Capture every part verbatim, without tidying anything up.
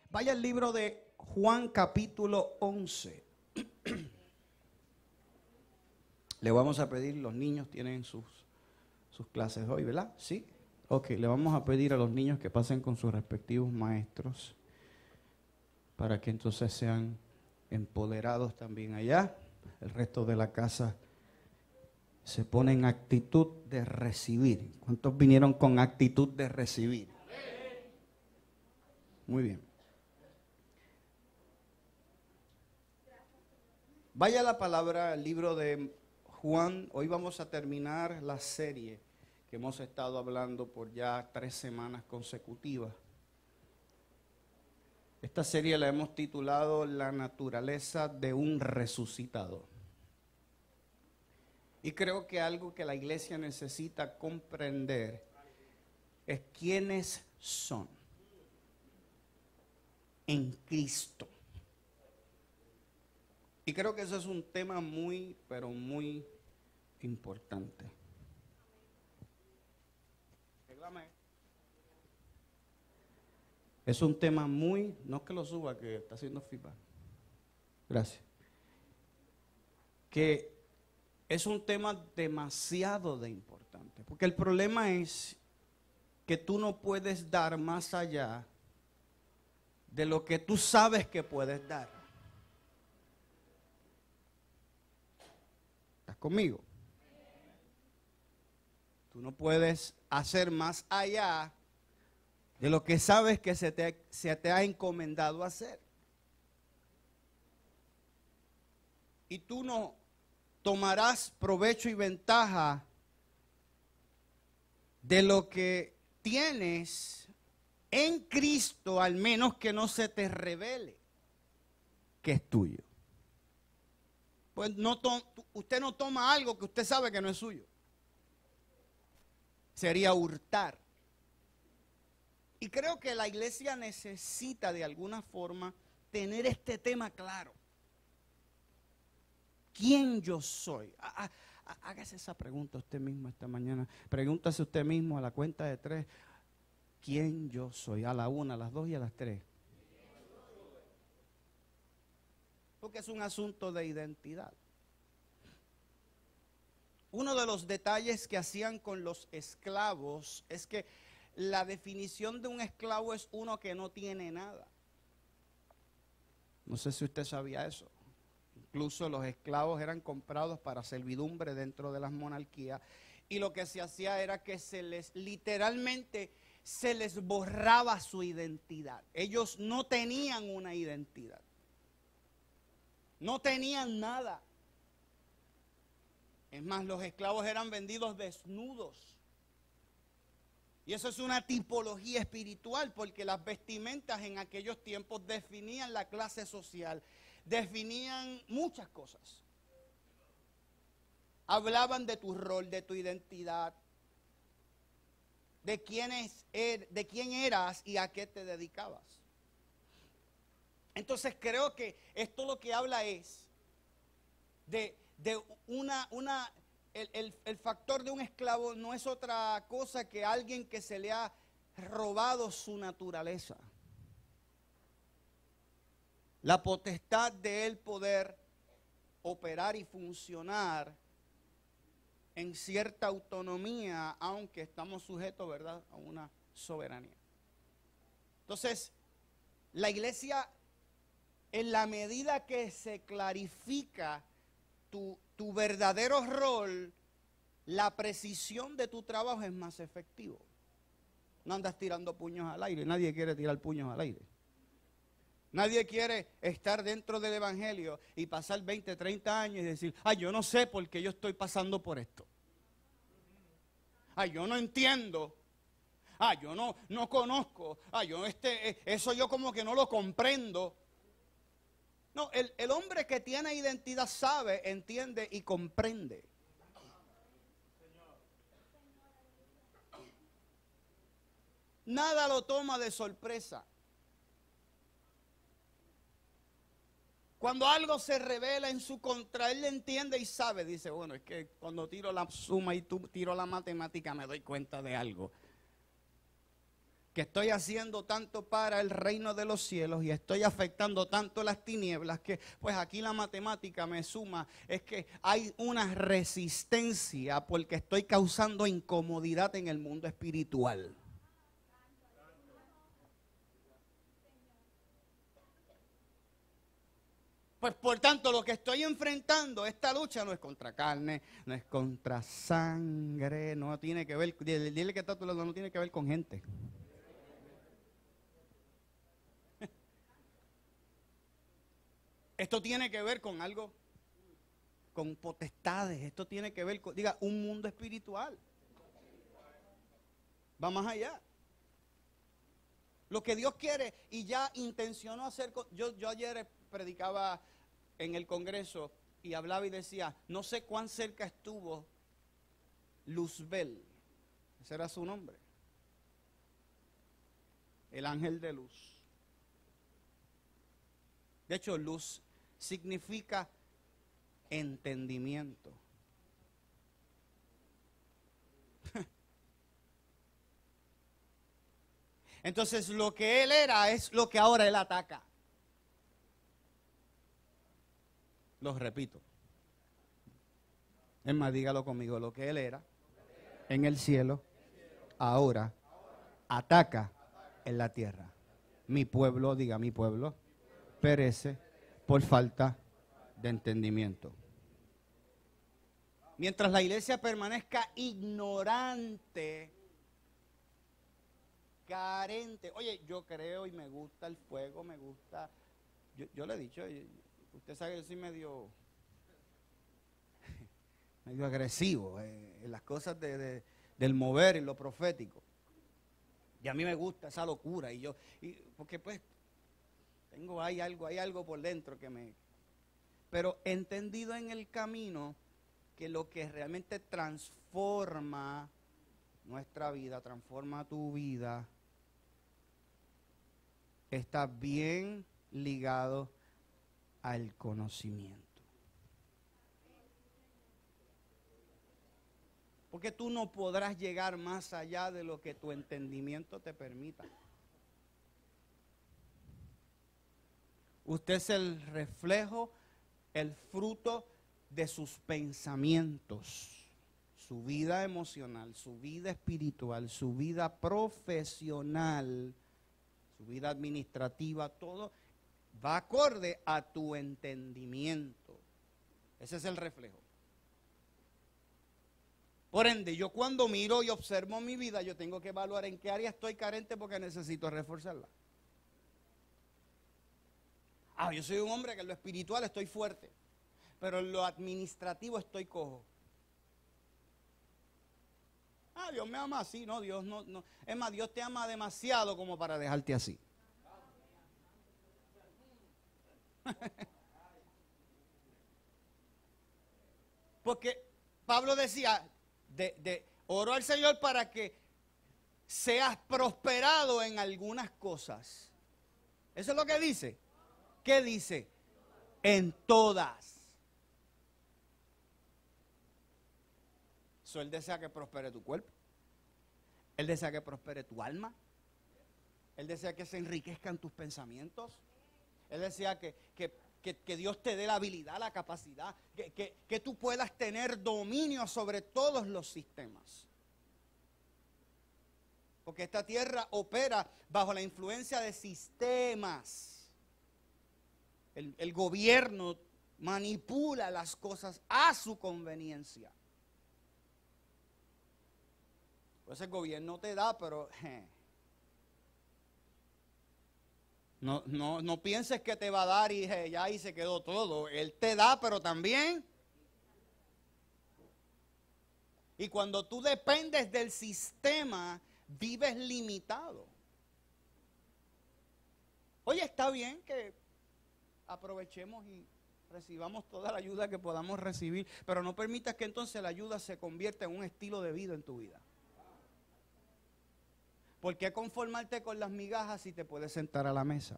Vaya al libro de Juan capítulo once. Le vamos a pedir, los niños tienen sus, sus clases hoy, ¿verdad? ¿Sí? Ok, le vamos a pedir a los niños que pasen con sus respectivos maestros para que entonces sean empoderados también allá. El resto de la casa se pone en actitud de recibir. ¿Cuántos vinieron con actitud de recibir? Muy bien. Vaya la palabra al libro de Juan. Hoy vamos a terminar la serie que hemos estado hablando por ya tres semanas consecutivas. Esta serie la hemos titulado La naturaleza de un resucitado. Y creo que algo que la iglesia necesita comprender es quiénes son en Cristo. Y creo que eso es un tema muy, pero muy importante. Es un tema muy, no que lo suba, que está haciendo feedback. Gracias. Que es un tema demasiado de importante. Porque el problema es que tú no puedes dar más allá de lo que tú sabes que puedes dar. ¿Estás conmigo? Tú no puedes hacer más allá de lo que sabes que se te, se te ha encomendado hacer. Y tú no tomarás provecho y ventaja de lo que tienes en Cristo, al menos que no se te revele que es tuyo. Pues no usted no toma algo que usted sabe que no es suyo. Sería hurtar. Y creo que la iglesia necesita de alguna forma tener este tema claro. ¿Quién yo soy? Hágase esa pregunta usted mismo esta mañana. Pregúntase usted mismo a la cuenta de tres. ¿Quién yo soy? A la una, a las dos y a las tres. Porque es un asunto de identidad. Uno de los detalles que hacían con los esclavos es que la definición de un esclavo es uno que no tiene nada. No sé si usted sabía eso. Incluso los esclavos eran comprados para servidumbre dentro de las monarquías. Y lo que se hacía era que se les, literalmente, se les borraba su identidad. Ellos no tenían una identidad. No tenían nada. Es más, los esclavos eran vendidos desnudos. Y eso es una tipología espiritual, porque las vestimentas en aquellos tiempos definían la clase social, definían muchas cosas. Hablaban de tu rol, de tu identidad, de quién, es, de quién eras y a qué te dedicabas. Entonces creo que esto lo que habla es de, de una... una El, el, el factor de un esclavo no es otra cosa que alguien que se le ha robado su naturaleza. La potestad de él poder operar y funcionar en cierta autonomía, aunque estamos sujetos, ¿verdad?, a una soberanía. Entonces, la iglesia, en la medida que se clarifica tu Tu verdadero rol, la precisión de tu trabajo es más efectivo. No andas tirando puños al aire. Nadie quiere tirar puños al aire. Nadie quiere estar dentro del evangelio y pasar veinte, treinta años y decir, ay, yo no sé por qué yo estoy pasando por esto. Ay, yo no entiendo. Ay, yo no, no conozco. Ay, yo este, eso yo como que no lo comprendo. No, el, el hombre que tiene identidad sabe, entiende y comprende. Nada lo toma de sorpresa. Cuando algo se revela en su contra, él entiende y sabe. Dice, bueno, es que cuando tiro la suma y tú tiro la matemática me doy cuenta de algo. que estoy haciendo tanto para el reino de los cielos y estoy afectando tanto las tinieblas que pues aquí la matemática me suma, es que hay una resistencia porque estoy causando incomodidad en el mundo espiritual. Pues por tanto lo que estoy enfrentando, esta lucha no es contra carne, no es contra sangre, no tiene que ver, dile, dile que está a tu lado, no tiene que ver con gente. Esto tiene que ver con algo, con potestades, esto tiene que ver con, diga, un mundo espiritual. Va más allá. Lo que Dios quiere y ya intencionó hacer, yo, yo ayer predicaba en el Congreso y hablaba y decía, no sé cuán cerca estuvo Luzbel, ese era su nombre, el ángel de luz. De hecho, luz significa entendimiento. Entonces, lo que él era es lo que ahora él ataca. Los repito. Es más, dígalo conmigo, lo que él era en el cielo, ahora ataca en la tierra. Mi pueblo, diga mi pueblo, perece por falta de entendimiento. Mientras la iglesia permanezca ignorante, carente. Oye, yo creo y me gusta el fuego, me gusta. Yo, yo le he dicho, usted sabe que yo soy medio, medio agresivo eh, en las cosas de, de, del mover y lo profético. Y a mí me gusta esa locura. Y yo, y, porque pues, tengo hay algo, hay algo por dentro que me. Pero he entendido en el camino que lo que realmente transforma nuestra vida, transforma tu vida, está bien ligado al conocimiento. Porque tú no podrás llegar más allá de lo que tu entendimiento te permita. Usted es el reflejo, el fruto de sus pensamientos, su vida emocional, su vida espiritual, su vida profesional, su vida administrativa, todo va acorde a tu entendimiento. Ese es el reflejo. Por ende, yo cuando miro y observo mi vida, yo tengo que evaluar en qué área estoy carente porque necesito reforzarla. Ah, yo soy un hombre que en lo espiritual estoy fuerte, pero en lo administrativo estoy cojo. Ah, Dios me ama así, no, Dios no, no. Es más, Dios te ama demasiado como para dejarte así. Porque Pablo decía, de, de, oró al Señor para que seas prosperado en algunas cosas. Eso es lo que dice. ¿Qué dice? En todas. So, él desea que prospere tu cuerpo. Él desea que prospere tu alma. Él desea que se enriquezcan tus pensamientos. Él desea que, que, que, que Dios te dé la habilidad, la capacidad, que, que, que tú puedas tener dominio sobre todos los sistemas. Porque esta tierra opera bajo la influencia de sistemas. El, el gobierno manipula las cosas a su conveniencia. Pues el gobierno te da, pero je, no, no, no pienses que te va a dar y je, ya ahí se quedó todo. Él te da, pero también. Y cuando tú dependes del sistema, vives limitado. Oye, está bien que aprovechemos y recibamos toda la ayuda que podamos recibir, pero no permitas que entonces la ayuda se convierta en un estilo de vida en tu vida. ¿Por qué conformarte con las migajas si te puedes sentar a la mesa?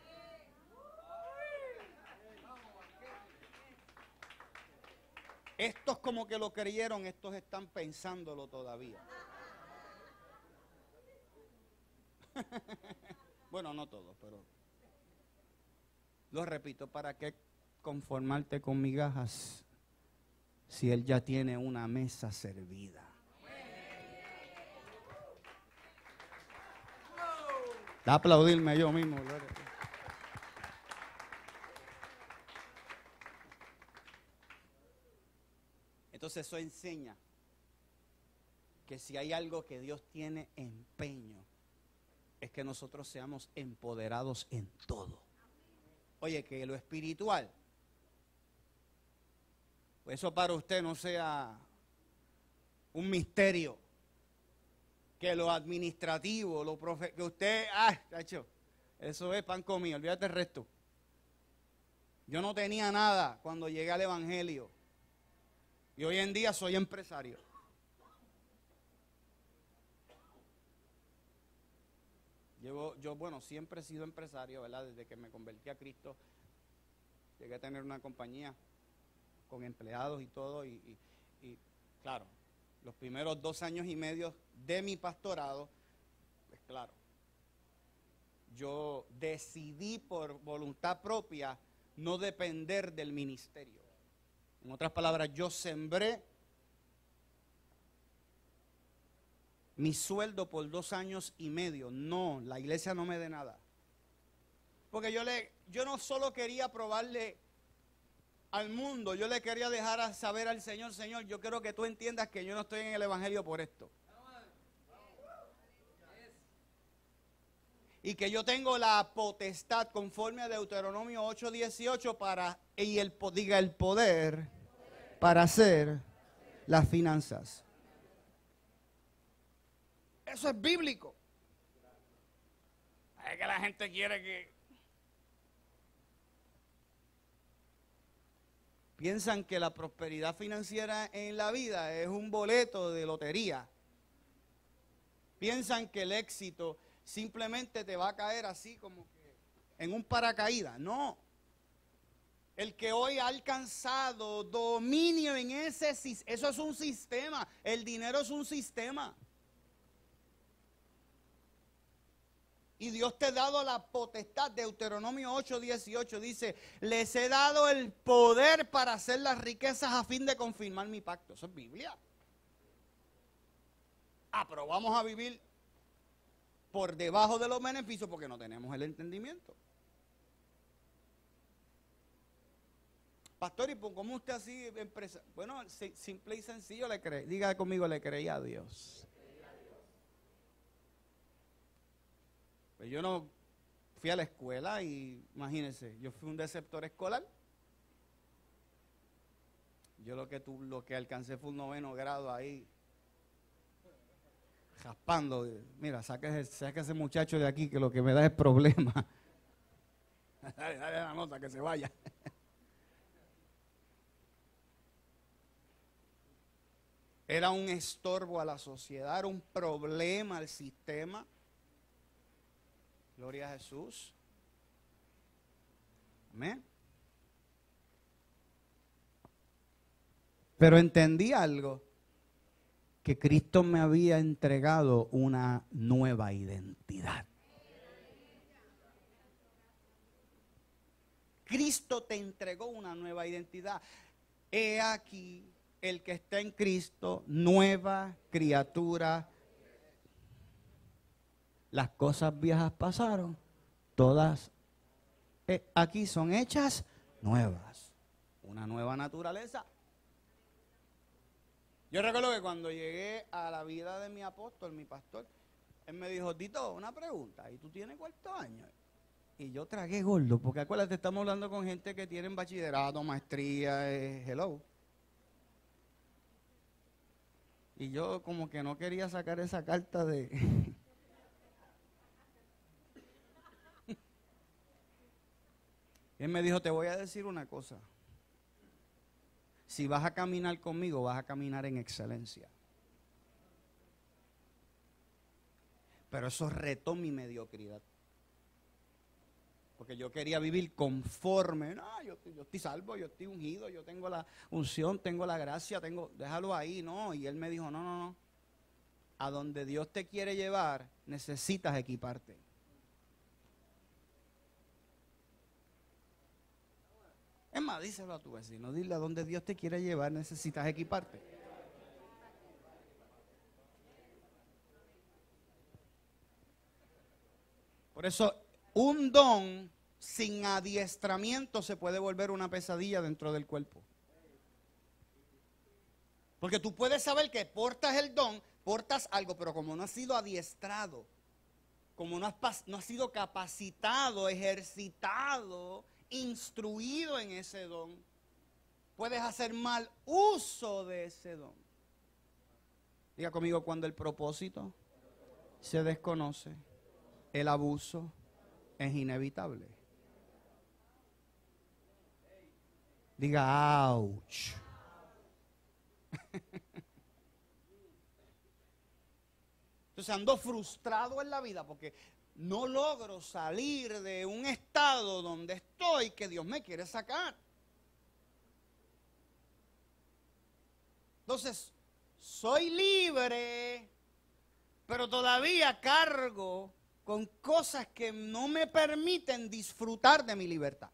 Estos como que lo creyeron, estos están pensándolo todavía. Bueno, no todos, pero lo repito, ¿para qué conformarte con migajas si Él ya tiene una mesa servida? Da aplaudirme yo mismo, gloria. Entonces eso enseña que si hay algo que Dios tiene empeño, es que nosotros seamos empoderados en todo. Oye, que lo espiritual, pues eso para usted no sea un misterio. Que lo administrativo, lo profe que usted, ah, tacho, eso es pan comido, olvídate el resto. Yo no tenía nada cuando llegué al Evangelio. Y hoy en día soy empresario. Llevo, yo, bueno, siempre he sido empresario, ¿verdad? Desde que me convertí a Cristo, llegué a tener una compañía con empleados y todo. Y, y, y claro, los primeros dos años y medio de mi pastorado, pues claro, yo decidí por voluntad propia no depender del ministerio. En otras palabras, yo sembré mi sueldo por dos años y medio. No, la iglesia no me dé nada. Porque yo, le, yo no solo quería probarle al mundo, yo le quería dejar a saber al Señor, Señor, yo quiero que tú entiendas que yo no estoy en el Evangelio por esto. Y que yo tengo la potestad, conforme a Deuteronomio ocho dieciocho, para, y el, diga el poder, para hacer las finanzas. Eso es bíblico. Es que la gente quiere que... Piensan que la prosperidad financiera en la vida es un boleto de lotería. Piensan que el éxito simplemente te va a caer así como que en un paracaídas. No. El que hoy ha alcanzado dominio en ese, eso es un sistema. El dinero es un sistema. Y Dios te ha dado la potestad. Deuteronomio ocho dieciocho dice, les he dado el poder para hacer las riquezas a fin de confirmar mi pacto. Eso es Biblia. Ah, pero vamos a vivir por debajo de los beneficios porque no tenemos el entendimiento. Pastor, ¿y por cómo usted así empresa? Bueno, simple y sencillo le cree. Diga conmigo, le creía a Dios. Pues yo no fui a la escuela y imagínense, yo fui un deceptor escolar. Yo lo que tu, lo que alcancé fue un noveno grado ahí, raspando. Mira, saque, saque ese muchacho de aquí que lo que me da es problema. Dale, dale la nota que se vaya. Era un estorbo a la sociedad, era un problema al sistema. Gloria a Jesús. Amén. Pero entendí algo, que Cristo me había entregado una nueva identidad. Cristo te entregó una nueva identidad. He aquí el que está en Cristo, nueva criatura. Las cosas viejas pasaron, todas eh, aquí son hechas nuevas. Una nueva naturaleza. Yo recuerdo que cuando llegué a la vida de mi apóstol, mi pastor, él me dijo, Tito, una pregunta, ¿y tú tienes cuántos años? Y yo tragué gordo, porque acuérdate, estamos hablando con gente que tienen bachillerato, maestría, eh, hello. Y yo como que no quería sacar esa carta de... Él me dijo, te voy a decir una cosa. Si vas a caminar conmigo, vas a caminar en excelencia. Pero eso retó mi mediocridad. Porque yo quería vivir conforme. No, yo, yo estoy salvo, yo estoy ungido, yo tengo la unción, tengo la gracia, tengo, déjalo ahí, no. Y él me dijo, no, no, no. a donde Dios te quiere llevar, necesitas equiparte. Es más, díselo a tu vecino, dile a donde Dios te quiere llevar, necesitas equiparte. Por eso, un don sin adiestramiento se puede volver una pesadilla dentro del cuerpo. Porque tú puedes saber que portas el don, portas algo, pero como no has sido adiestrado, como no has, no has sido capacitado, ejercitado, instruido en ese don, puedes hacer mal uso de ese don. Diga conmigo, cuando el propósito se desconoce, el abuso es inevitable. Diga, ouch. Entonces ando frustrado en la vida porque no logro salir de un estado donde estoy que Dios me quiere sacar. Entonces, soy libre, pero todavía cargo con cosas que no me permiten disfrutar de mi libertad.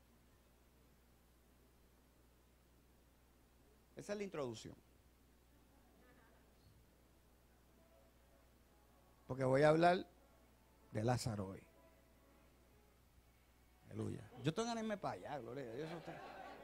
Esa es la introducción. Porque voy a hablar de Lázaro hoy. Aleluya. Yo tengo ganas de irme para allá, gloria a Dios. Está...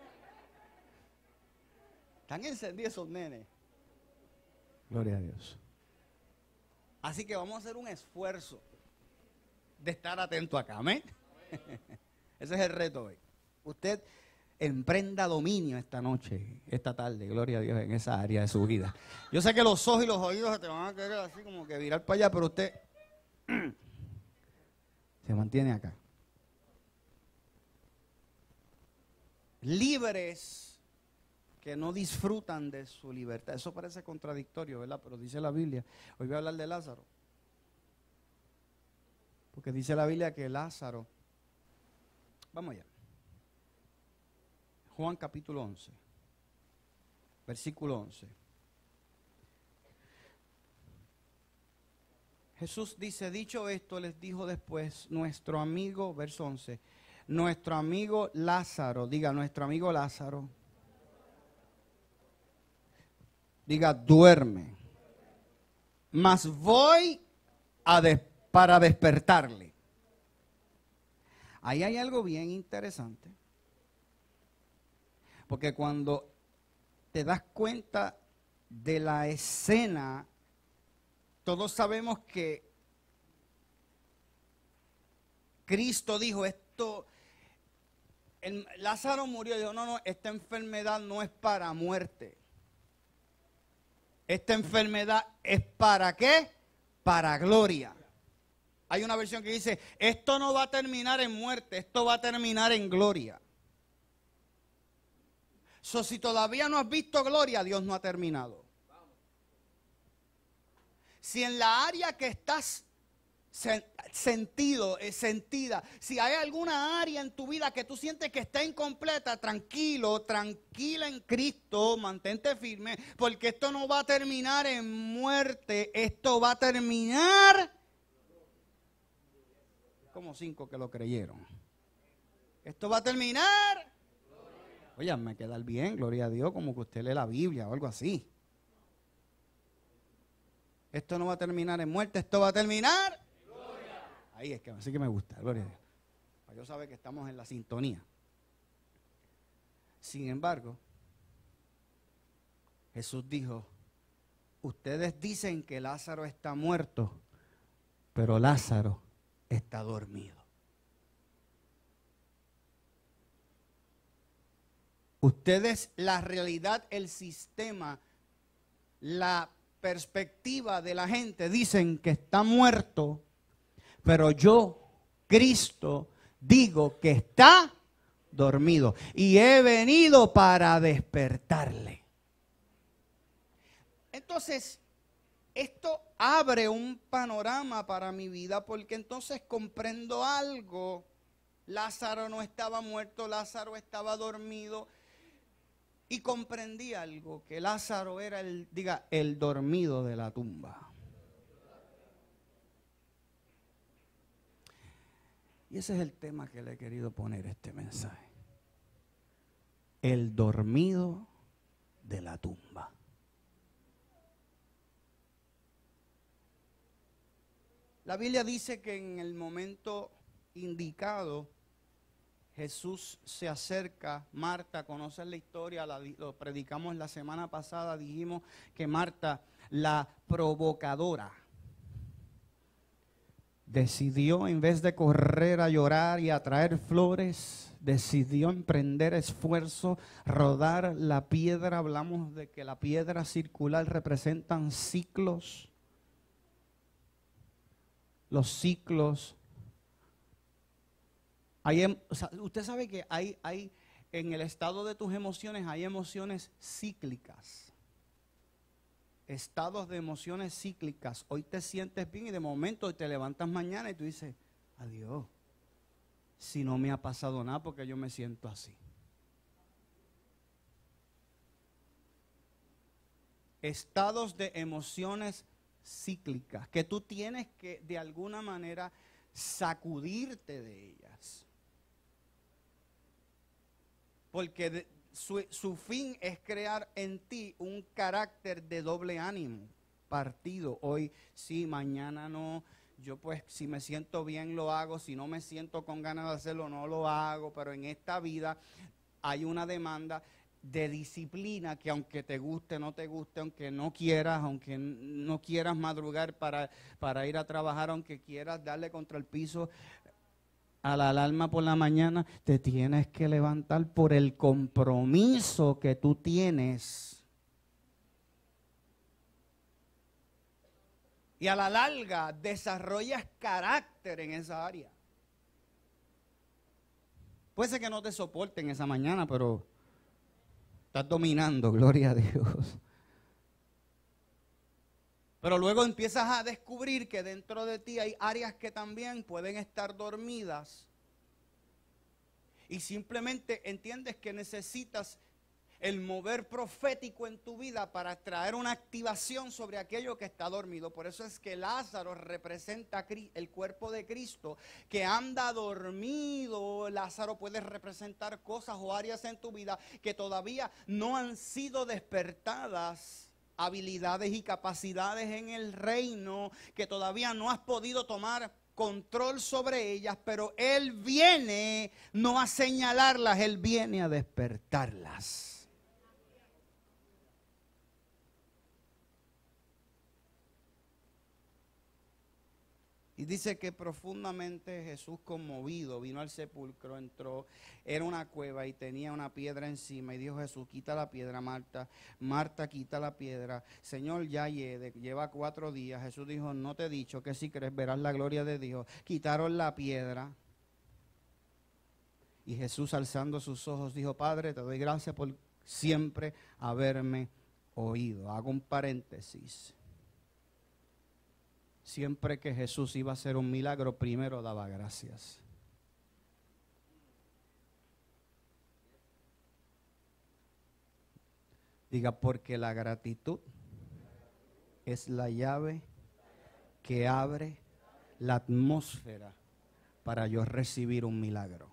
Están encendidos esos nenes. Gloria a Dios. Así que vamos a hacer un esfuerzo de estar atento acá, amén. Ese es el reto hoy. Usted emprenda dominio esta noche, esta tarde, gloria a Dios, en esa área de su vida. Yo sé que los ojos y los oídos se te van a querer así como que virar para allá, pero usted se mantiene acá. Libres que no disfrutan de su libertad. Eso parece contradictorio, ¿verdad? Pero dice la Biblia. Hoy voy a hablar de Lázaro. Porque dice la Biblia que Lázaro... Vamos allá. Juan capítulo once, versículo once. Jesús dice, dicho esto, les dijo después, nuestro amigo, verso once, nuestro amigo Lázaro, diga, nuestro amigo Lázaro, diga, duerme, mas voy a des, para despertarle. Ahí hay algo bien interesante. Porque cuando te das cuenta de la escena, todos sabemos que Cristo dijo esto, el, Lázaro murió y dijo, no, no, esta enfermedad no es para muerte. Esta enfermedad es para ¿qué? Para gloria. Hay una versión que dice, esto no va a terminar en muerte, esto va a terminar en gloria. So, si todavía no has visto gloria, Dios no ha terminado. Si en la área que estás sentido, sentida, si hay alguna área en tu vida que tú sientes que está incompleta, tranquilo, tranquila en Cristo, mantente firme, porque esto no va a terminar en muerte, esto va a terminar, como cinco que lo creyeron, esto va a terminar. Oye, me queda bien, gloria a Dios, como que usted lee la Biblia o algo así. Esto no va a terminar en muerte, esto va a terminar. Gloria. Ahí es que así que me gusta, gloria a Dios. Para yo saber que estamos en la sintonía. Sin embargo, Jesús dijo, ustedes dicen que Lázaro está muerto, pero Lázaro está dormido. Ustedes, la realidad, el sistema, la perspectiva de la gente dicen que está muerto, pero yo, Cristo, digo que está dormido y he venido para despertarle. Entonces, esto abre un panorama para mi vida porque entonces comprendo algo. Lázaro no estaba muerto, Lázaro estaba dormido. Y comprendí algo, que Lázaro era el, diga, el dormido de la tumba. Y ese es el tema que le he querido poner este mensaje. El dormido de la tumba. La Biblia dice que en el momento indicado Jesús se acerca. Marta, conoces la historia, la, lo predicamos la semana pasada, dijimos que Marta, la provocadora, decidió, en vez de correr a llorar y a traer flores, decidió emprender esfuerzo, rodar la piedra. Hablamos de que la piedra circular representan ciclos. Los ciclos. Hay, o sea, usted sabe que hay, hay, en el estado de tus emociones, hay emociones cíclicas. Estados de emociones cíclicas. Hoy te sientes bien y de momento te levantas mañana y tú dices, adiós, si no me ha pasado nada porque yo me siento así. Estados de emociones cíclicas que tú tienes que de alguna manera sacudirte de ellas. Porque de, Su, su fin es crear en ti un carácter de doble ánimo, partido. Hoy sí, mañana no. Yo pues si me siento bien lo hago, si no me siento con ganas de hacerlo no lo hago. Pero en esta vida hay una demanda de disciplina que aunque te guste, no te guste, aunque no quieras, aunque no quieras madrugar para, para ir a trabajar, aunque quieras darle contra el piso a la alarma por la mañana, te tienes que levantar por el compromiso que tú tienes. Y a la larga desarrollas carácter en esa área. Puede ser que no te soporten esa mañana, pero estás dominando, gloria a Dios. Pero luego empiezas a descubrir que dentro de ti hay áreas que también pueden estar dormidas. Y simplemente entiendes que necesitas el mover profético en tu vida para traer una activación sobre aquello que está dormido. Por eso es que Lázaro representa el cuerpo de Cristo que anda dormido. Lázaro puede representar cosas o áreas en tu vida que todavía no han sido despertadas. Habilidades y capacidades en el reino que todavía no has podido tomar control sobre ellas, pero Él viene no a señalarlas, Él viene a despertarlas. Y dice que profundamente Jesús, conmovido, vino al sepulcro, entró, era una cueva y tenía una piedra encima. Y dijo Jesús, quita la piedra, Marta. Marta, quita la piedra. Señor, ya hiede, lleva cuatro días. Jesús dijo, no te he dicho que si crees verás la gloria de Dios. Quitaron la piedra. Y Jesús, alzando sus ojos, dijo, Padre, te doy gracias por siempre haberme oído. Hago un paréntesis. Siempre que Jesús iba a hacer un milagro, primero daba gracias. Diga, porque la gratitud es la llave que abre la atmósfera para yo recibir un milagro.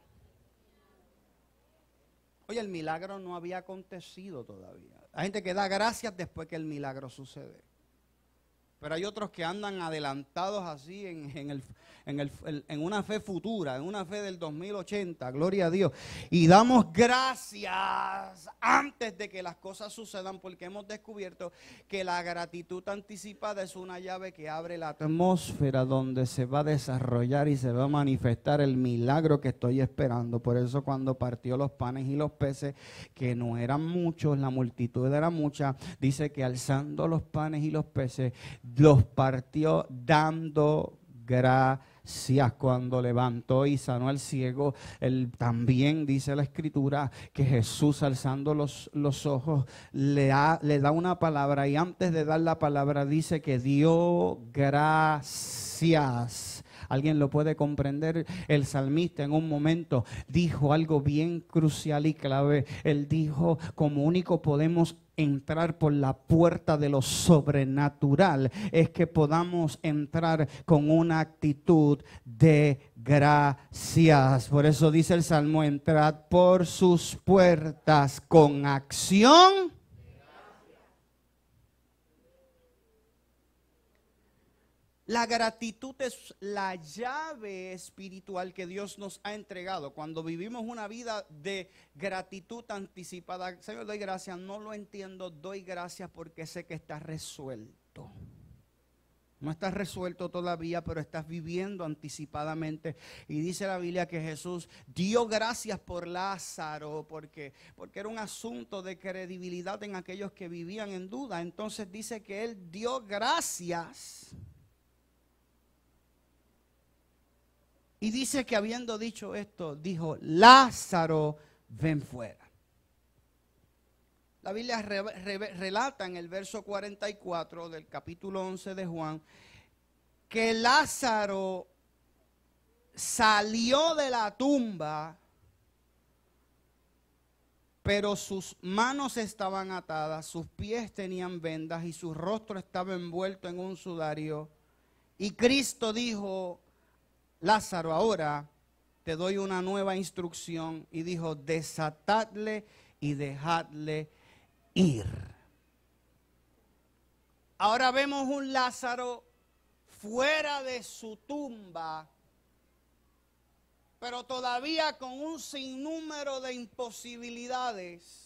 Oye, el milagro no había acontecido todavía. Hay gente que da gracias después que el milagro sucede. Pero hay otros que andan adelantados así en, en, el, en, el, en una fe futura, en una fe del dos mil ochenta, gloria a Dios. Y damos gracias antes de que las cosas sucedan, porque hemos descubierto que la gratitud anticipada es una llave que abre la atmósfera donde se va a desarrollar y se va a manifestar el milagro que estoy esperando. Por eso cuando partió los panes y los peces, que no eran muchos, la multitud era mucha, dice que alzando los panes y los peces, los partió dando gracias. Cuando levantó y sanó al ciego, él también dice la escritura que Jesús, alzando los, los ojos, le, ha, le da una palabra, y antes de dar la palabra dice que dio gracias ¿Alguien lo puede comprender? El salmista en un momento dijo algo bien crucial y clave. Él dijo, como único podemos entrar por la puerta de lo sobrenatural, es que podamos entrar con una actitud de gracias. Por eso dice el Salmo, entrad por sus puertas con acción. La gratitud es la llave espiritual que Dios nos ha entregado. Cuando vivimos una vida de gratitud anticipada, Señor, doy gracias, no lo entiendo, doy gracias porque sé que está resuelto. No estás resuelto todavía, pero estás viviendo anticipadamente. Y dice la Biblia que Jesús dio gracias por Lázaro, porque, porque era un asunto de credibilidad en aquellos que vivían en duda. Entonces dice que Él dio gracias. Y dice que habiendo dicho esto, dijo, Lázaro, ven fuera. La Biblia re, re, relata en el verso cuarenta y cuatro del capítulo once de Juan, que Lázaro salió de la tumba, pero sus manos estaban atadas, sus pies tenían vendas y su rostro estaba envuelto en un sudario. Y Cristo dijo, Lázaro, ahora te doy una nueva instrucción. Y dijo, desatadle y dejadle ir. Ahora vemos un Lázaro fuera de su tumba, pero todavía con un sinnúmero de imposibilidades.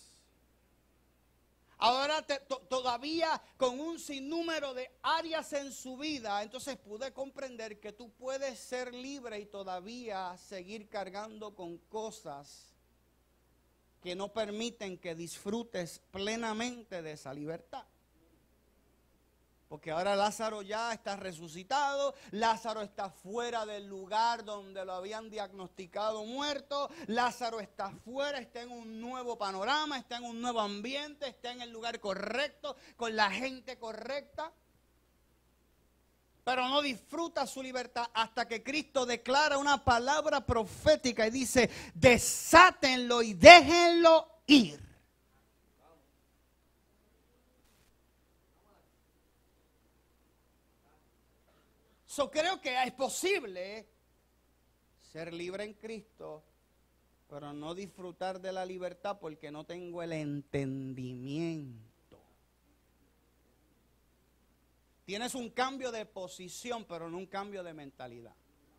Ahora te, to, todavía con un sinnúmero de áreas en su vida. Entonces pude comprender que tú puedes ser libre y todavía seguir cargando con cosas que no permiten que disfrutes plenamente de esa libertad. Porque ahora Lázaro ya está resucitado, Lázaro está fuera del lugar donde lo habían diagnosticado muerto, Lázaro está fuera, está en un nuevo panorama, está en un nuevo ambiente, está en el lugar correcto, con la gente correcta. Pero no disfruta su libertad hasta que Cristo declara una palabra profética y dice, desátenlo y déjenlo ir. So, creo que es posible ser libre en Cristo, pero no disfrutar de la libertad porque no tengo el entendimiento. Tienes un cambio de posición, pero no un cambio de mentalidad.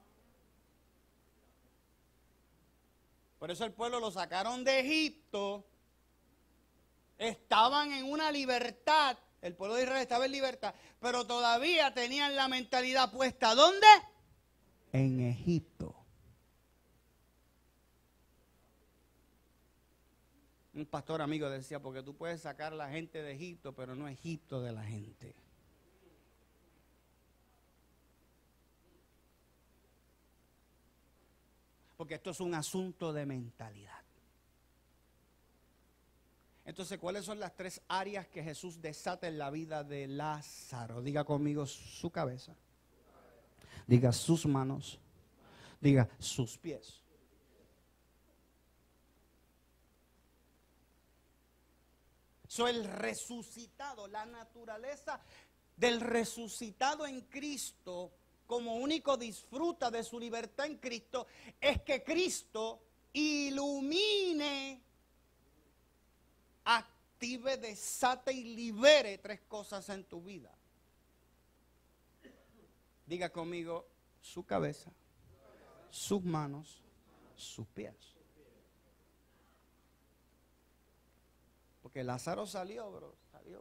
Por eso el pueblo lo sacaron de Egipto, estaban en una libertad. El pueblo de Israel estaba en libertad, pero todavía tenían la mentalidad puesta. ¿Dónde? En Egipto. Un pastor amigo decía, porque tú puedes sacar a la gente de Egipto, pero no Egipto de la gente. Porque esto es un asunto de mentalidad. Entonces, ¿cuáles son las tres áreas que Jesús desata en la vida de Lázaro? Diga conmigo su cabeza. Diga sus manos. Diga sus pies. So, el resucitado, la naturaleza del resucitado en Cristo, como único disfruta de su libertad en Cristo, es que Cristo ilumine, active, desate y libere tres cosas en tu vida. Diga conmigo su cabeza, sus manos, sus pies. Porque Lázaro salió, bro, salió.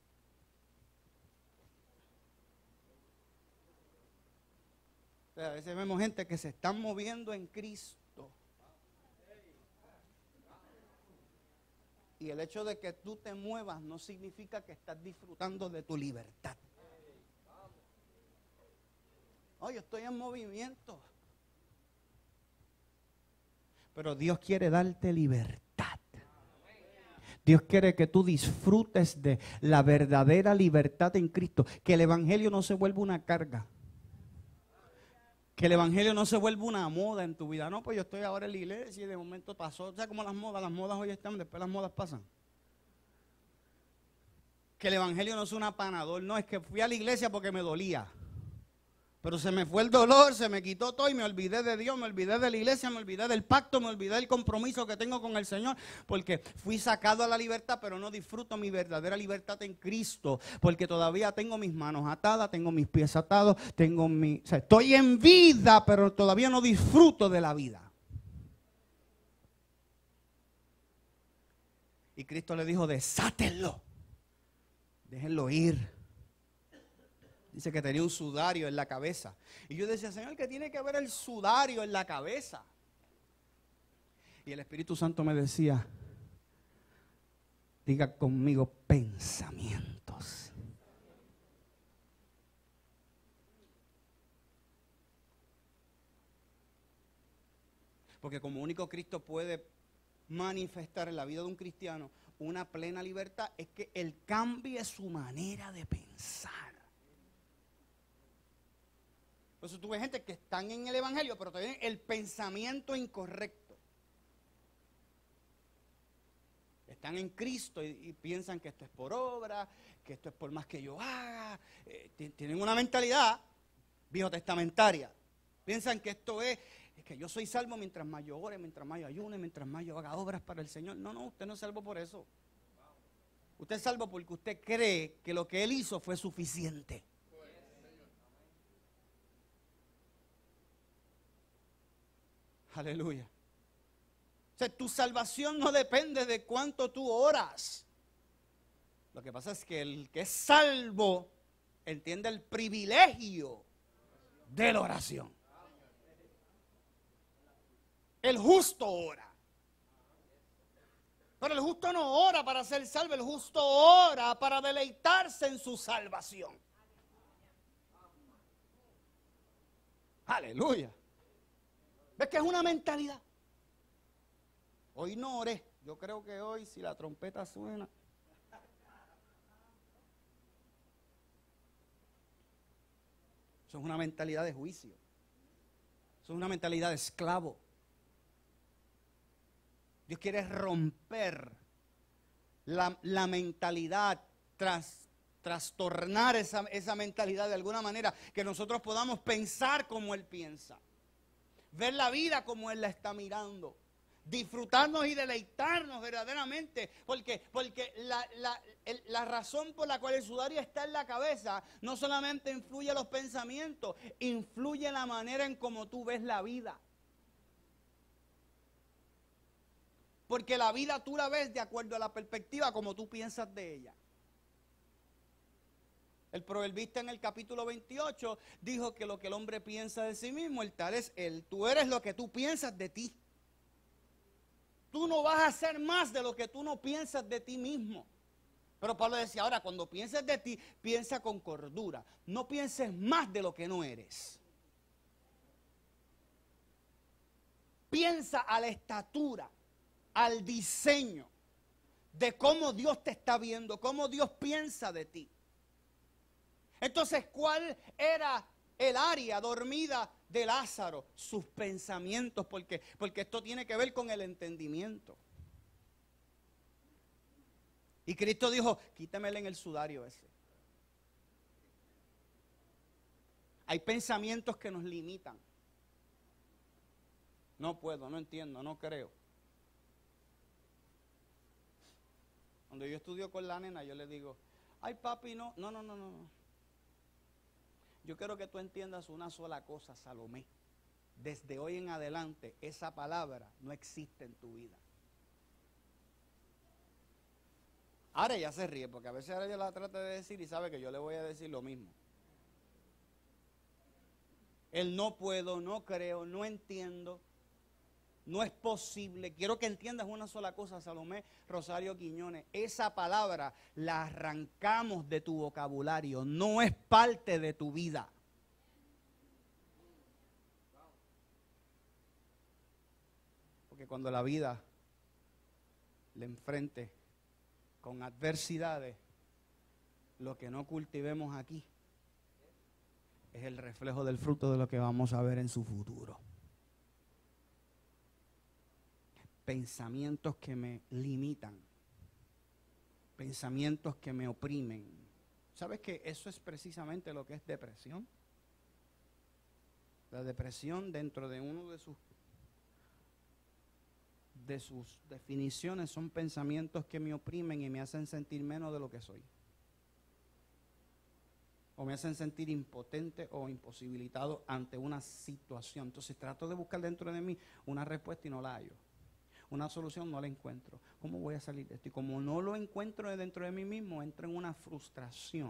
O sea, a veces vemos gente que se están moviendo en Cristo. Y el hecho de que tú te muevas no significa que estás disfrutando de tu libertad. Oh, yo estoy en movimiento. Pero Dios quiere darte libertad. Dios quiere que tú disfrutes de la verdadera libertad en Cristo. Que el evangelio no se vuelva una carga. Que el evangelio no se vuelva una moda en tu vida. No, pues yo estoy ahora en la iglesia y de momento pasó. O sea, como las modas, las modas hoy están, después las modas pasan. Que el evangelio no es un apanador. No, es que fui a la iglesia porque me dolía. Pero se me fue el dolor, se me quitó todo y me olvidé de Dios, me olvidé de la iglesia, me olvidé del pacto, me olvidé del compromiso que tengo con el Señor, porque fui sacado a la libertad, pero no disfruto mi verdadera libertad en Cristo, porque todavía tengo mis manos atadas, tengo mis pies atados, tengo mi, o sea, estoy en vida, pero todavía no disfruto de la vida. Y Cristo le dijo, desátenlo, déjenlo ir. Dice que tenía un sudario en la cabeza. Y yo decía, Señor, ¿qué tiene que ver el sudario en la cabeza? Y el Espíritu Santo me decía, diga conmigo, pensamientos. Porque como único Cristo puede manifestar en la vida de un cristiano una plena libertad, es que Él cambie su manera de pensar. Por eso tú ves gente que están en el evangelio, pero tienen el pensamiento incorrecto. Están en Cristo y, y piensan que esto es por obra, que esto es por más que yo haga. Eh, tienen una mentalidad viejo-testamentaria. Piensan que esto es, es que yo soy salvo mientras más yo ore, mientras más yo ayune, mientras más yo haga obras para el Señor. No, no, usted no es salvo por eso. Usted es salvo porque usted cree que lo que Él hizo fue suficiente. Aleluya. O sea, tu salvación no depende de cuánto tú oras. Lo que pasa es que el que es salvo entiende el privilegio de la oración. El justo ora. Pero el justo no ora para ser salvo, el justo ora para deleitarse en su salvación. Aleluya. ¿Ves que es una mentalidad? Hoy no oré. Yo creo que hoy, si la trompeta suena. Eso es una mentalidad de juicio. Eso es una mentalidad de esclavo. Dios quiere romper la, la mentalidad, tras, trastornar esa, esa mentalidad de alguna manera, que nosotros podamos pensar como Él piensa. Ver la vida como Él la está mirando. Disfrutarnos y deleitarnos verdaderamente. Porque, porque la, la, el, la razón por la cual el sudario está en la cabeza no solamente influye los pensamientos, influye la manera en cómo tú ves la vida. Porque la vida tú la ves de acuerdo a la perspectiva como tú piensas de ella. El proverbista en el capítulo veintiocho dijo que lo que el hombre piensa de sí mismo, el tal es él. Tú eres lo que tú piensas de ti. Tú no vas a hacer más de lo que tú no piensas de ti mismo. Pero Pablo decía, ahora cuando pienses de ti, piensa con cordura. No pienses más de lo que no eres. Piensa a la estatura, al diseño de cómo Dios te está viendo, cómo Dios piensa de ti. Entonces, ¿cuál era el área dormida de Lázaro? Sus pensamientos, porque, porque esto tiene que ver con el entendimiento. Y Cristo dijo, quítamele en el sudario ese. Hay pensamientos que nos limitan. No puedo, no entiendo, no creo. Cuando yo estudio con la nena, yo le digo, ay papi, no, no, no, no, no. Yo quiero que tú entiendas una sola cosa, Salomé. Desde hoy en adelante, esa palabra no existe en tu vida. Ahora ella se ríe, porque a veces ahora ella la trata de decir y sabe que yo le voy a decir lo mismo. El no puedo, no creo, no entiendo, no es posible. Quiero que entiendas una sola cosa, Salomé Rosario Quiñones. Esa palabra la arrancamos de tu vocabulario, no es parte de tu vida. Porque cuando la vida le enfrente con adversidades, lo que no cultivemos aquí es el reflejo del fruto de lo que vamos a ver en su futuro. Pensamientos que me limitan, pensamientos que me oprimen. ¿Sabes que eso es precisamente lo que es depresión? La depresión, dentro de uno de sus de sus definiciones, son pensamientos que me oprimen y me hacen sentir menos de lo que soy, o me hacen sentir impotente o imposibilitado ante una situación. Entonces trato de buscar dentro de mí una respuesta y no la hallo, una solución no la encuentro. ¿Cómo voy a salir de esto? Y como no lo encuentro dentro de mí mismo, entro en una frustración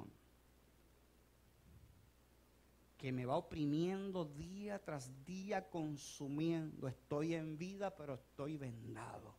que me va oprimiendo día tras día, consumiendo. Estoy en vida, pero estoy vendado.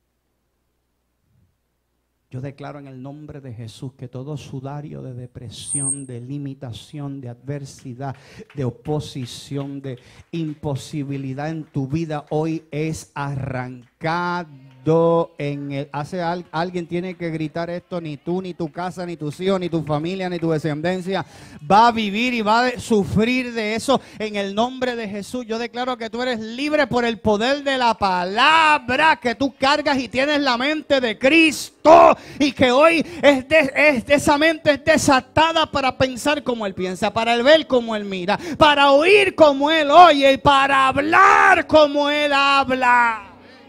Yo declaro en el nombre de Jesús que todo sudario de depresión, de limitación, de adversidad, de oposición, de imposibilidad en tu vida hoy es arrancado en el... Hace al, alguien tiene que gritar esto: ni tú, ni tu casa, ni tus hijos, ni tu familia, ni tu descendencia va a vivir y va a sufrir de eso en el nombre de Jesús. Yo declaro que tú eres libre por el poder de la palabra que tú cargas y tienes la mente de Cristo, y que hoy es de, es de esa mente es desatada para pensar como Él piensa, para ver como Él mira, para oír como Él oye y para hablar como Él habla.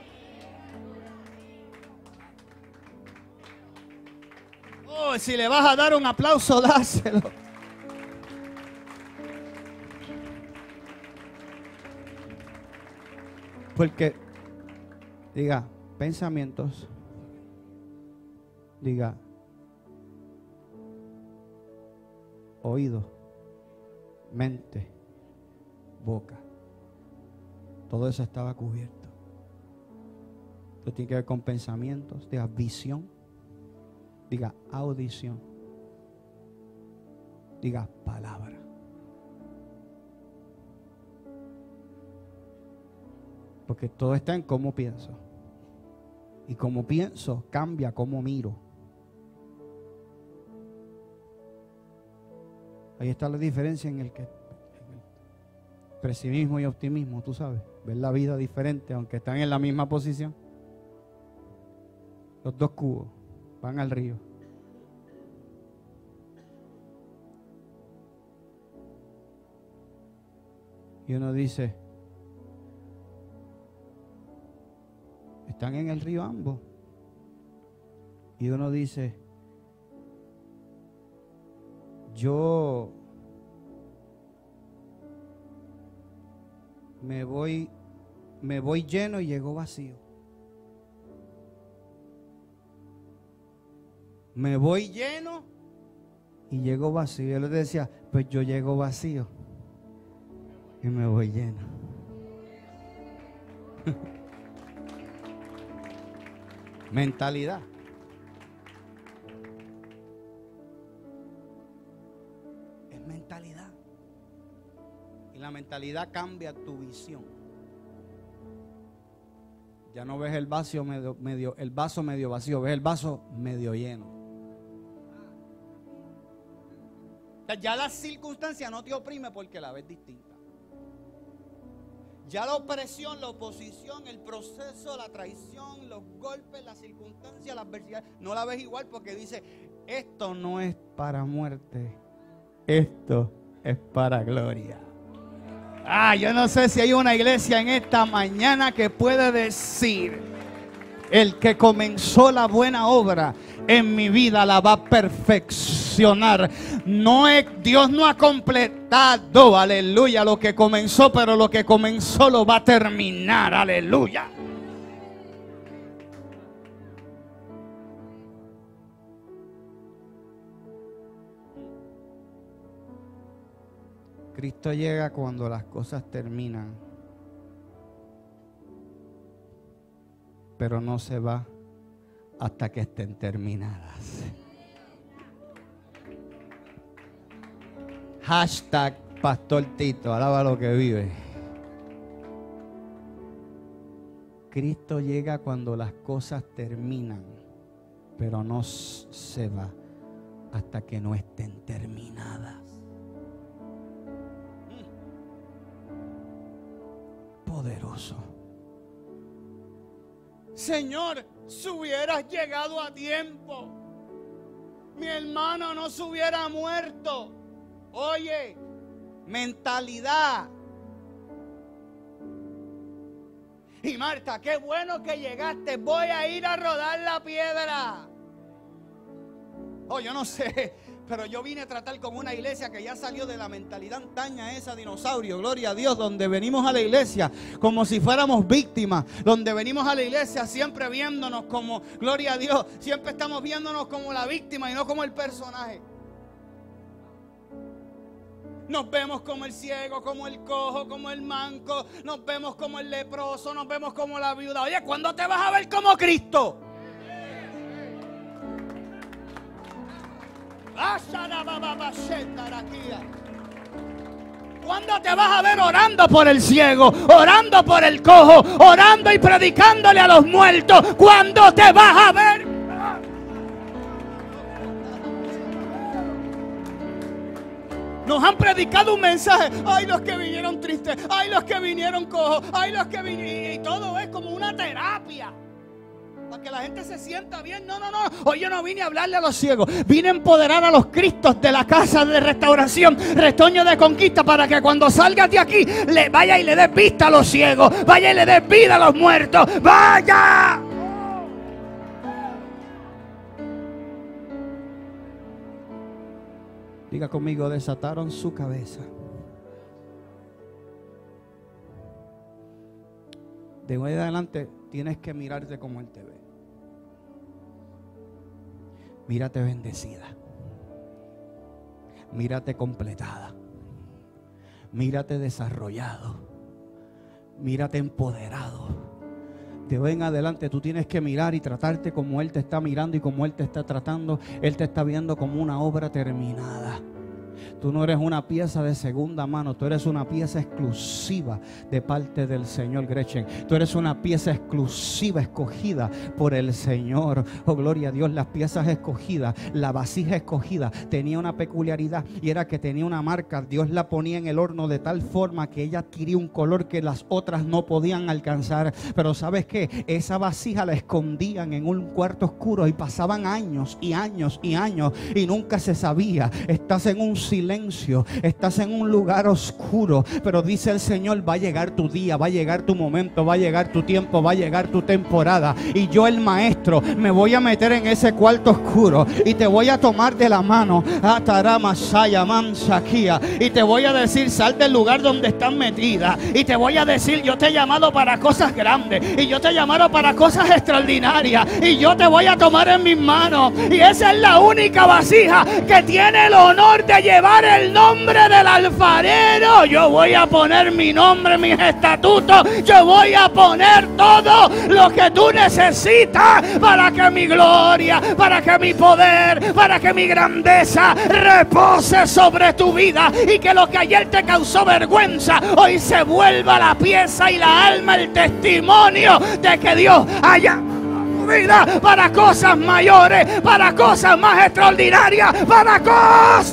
Oh, si le vas a dar un aplauso, dáselo. Porque, diga, pensamientos, diga, oído, mente, boca. Todo eso estaba cubierto. Esto tiene que ver con pensamientos, diga, visión, diga, audición, diga, palabra. Porque todo está en cómo pienso. Y como pienso, cambia cómo miro. Ahí está la diferencia en el que en el pesimismo y optimismo, tú sabes, ver la vida diferente, aunque están en la misma posición. Los dos cubos van al río. Y uno dice, están en el río ambos. Y uno dice, yo me voy, me voy lleno y llego vacío. Me voy lleno y llego vacío. Él le decía, pues yo llego vacío y me voy lleno. Mentalidad. Es mentalidad. Y la mentalidad cambia tu visión. Ya no ves el vaso medio, medio, el vaso medio vacío, ves el vaso medio lleno. Ya la circunstancia no te oprime porque la ves distinta. Ya la opresión, la oposición, el proceso, la traición, los golpes, la circunstancia, la adversidad, no la ves igual porque dice, esto no es para muerte, esto es para gloria. Ah, yo no sé si hay una iglesia en esta mañana que puede decir, el que comenzó la buena obra en mi vida la va a perfeccionar. No es, Dios no ha completado, aleluya, lo que comenzó, pero lo que comenzó lo va a terminar, aleluya. Cristo llega cuando las cosas terminan, pero no se va hasta que estén terminadas. Hashtag Pastor Tito, alaba lo que vive. Cristo llega cuando las cosas terminan, pero no se va hasta que no estén terminadas. poderoso. Señor, si hubieras llegado a tiempo, mi hermano no se hubiera muerto. Oye, mentalidad. Y Marta, qué bueno que llegaste. Voy a ir a rodar la piedra. Oh, yo no sé, pero yo vine a tratar con una iglesia que ya salió de la mentalidad antaña esa, dinosaurio, gloria a Dios, donde venimos a la iglesia como si fuéramos víctimas, donde venimos a la iglesia siempre viéndonos como, gloria a Dios, siempre estamos viéndonos como la víctima y no como el personaje. Nos vemos como el ciego, como el cojo, como el manco, nos vemos como el leproso, nos vemos como la viuda. Oye, ¿cuándo te vas a ver como Cristo? ¿Cuándo te vas a ver orando por el ciego, orando por el cojo, orando y predicándole a los muertos? ¿Cuándo te vas a ver? Nos han predicado un mensaje. Ay, los que vinieron tristes. Ay, los que vinieron cojos. Ay, los que vinieron. Y todo es como una terapia. Para que la gente se sienta bien. No, no, no. Hoy yo no vine a hablarle a los ciegos. Vine a empoderar a los cristos de la casa de restauración, Retoño de Conquista, para que cuando salgas de aquí, le vaya y le des vista a los ciegos. Vaya y le des vida a los muertos. ¡Vaya! Diga conmigo, desataron su cabeza. De hoy en adelante tienes que mirarte como Él te ve. Mírate bendecida. Mírate completada. Mírate desarrollado. Mírate empoderado. De hoy en adelante tú tienes que mirar y tratarte como Él te está mirando y como Él te está tratando. Él te está viendo como una obra terminada. Tú no eres una pieza de segunda mano, tú eres una pieza exclusiva de parte del Señor, Gretchen. Tú eres una pieza exclusiva, escogida por el Señor. Oh, gloria a Dios, las piezas escogidas, la vasija escogida tenía una peculiaridad y era que tenía una marca. Dios la ponía en el horno de tal forma que ella adquiría un color que las otras no podían alcanzar. Pero ¿sabes qué? Esa vasija la escondían en un cuarto oscuro y pasaban años y años y años y nunca se sabía. Estás en un silencio, estás en un lugar oscuro, pero dice el Señor, va a llegar tu día, va a llegar tu momento, va a llegar tu tiempo, va a llegar tu temporada, y yo, el maestro, me voy a meter en ese cuarto oscuro y te voy a tomar de la mano, y te voy a decir, sal del lugar donde estás metida, y te voy a decir, yo te he llamado para cosas grandes, y yo te he llamado para cosas extraordinarias, y yo te voy a tomar en mis manos, y esa es la única vasija que tiene el honor de llevar el nombre del alfarero. Yo voy a poner mi nombre, mis estatutos, yo voy a poner todo lo que tú necesitas para que mi gloria, para que mi poder, para que mi grandeza repose sobre tu vida, y que lo que ayer te causó vergüenza hoy se vuelva la pieza y la alma, el testimonio de que Dios haya vida para cosas mayores, para cosas más extraordinarias, para cosas.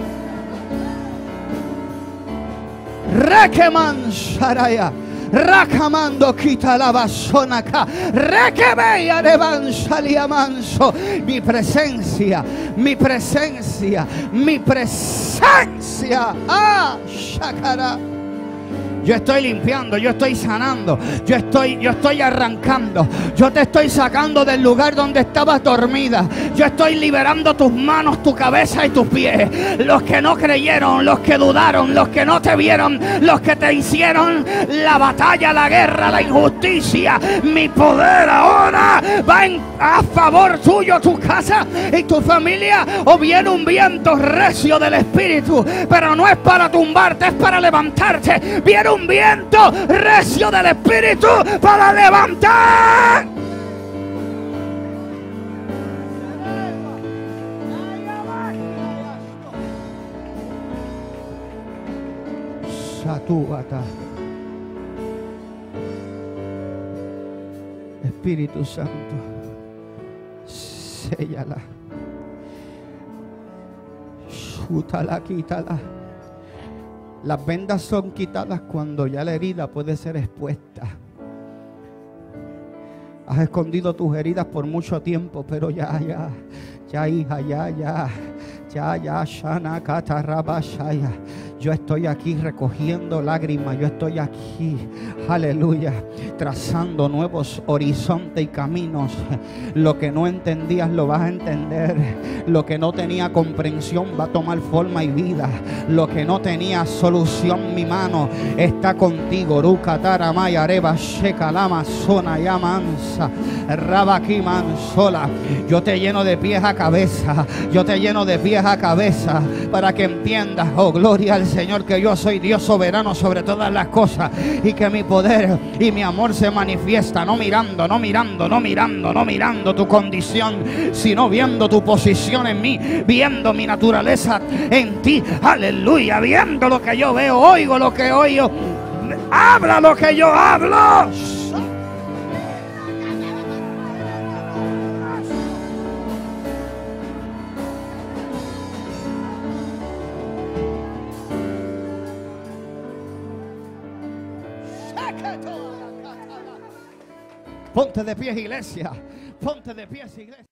Requeman Sharaya, Rakamando quita la basónaca, Requebeya de Bansalia Manso. Mi presencia, mi presencia, mi presencia. Ah, Shakara. Yo estoy limpiando, yo estoy sanando, yo estoy, yo estoy arrancando, yo te estoy sacando del lugar donde estabas dormida. Yo estoy liberando tus manos, tu cabeza y tus pies. Los que no creyeron, los que dudaron, los que no te vieron, los que te hicieron la batalla, la guerra, la injusticia. Mi poder ahora va en, a favor tuyo, tu casa y tu familia. O viene un viento recio del Espíritu, pero no es para tumbarte, es para levantarte. Viene un viento recio del Espíritu para levantar. Satúbata. Espíritu Santo, séllala. Shútala, quítala. Las vendas son quitadas cuando ya la herida puede ser expuesta. Has escondido tus heridas por mucho tiempo, pero ya, ya, ya, hija, ya, ya, ya, ya, Shana Katarabashaya. Yo estoy aquí recogiendo lágrimas. Yo estoy aquí, aleluya, trazando nuevos horizontes y caminos. Lo que no entendías lo vas a entender. Lo que no tenía comprensión va a tomar forma y vida. Lo que no tenía solución, mi mano está contigo. Rukataramaya reba shekalama zona yamansa rabaki mansola. Yo te lleno de pies a cabeza. Yo te lleno de pies a cabeza para que entiendas, oh gloria al Señor, que yo soy Dios soberano sobre todas las cosas y que mi poder y mi amor se manifiesta no mirando, no mirando, no mirando, no mirando tu condición, sino viendo tu posición en mí, viendo mi naturaleza en ti, aleluya, viendo lo que yo veo, oigo lo que oigo, habla lo que yo hablo. Ponte de pies, iglesia. Ponte de pies, iglesia.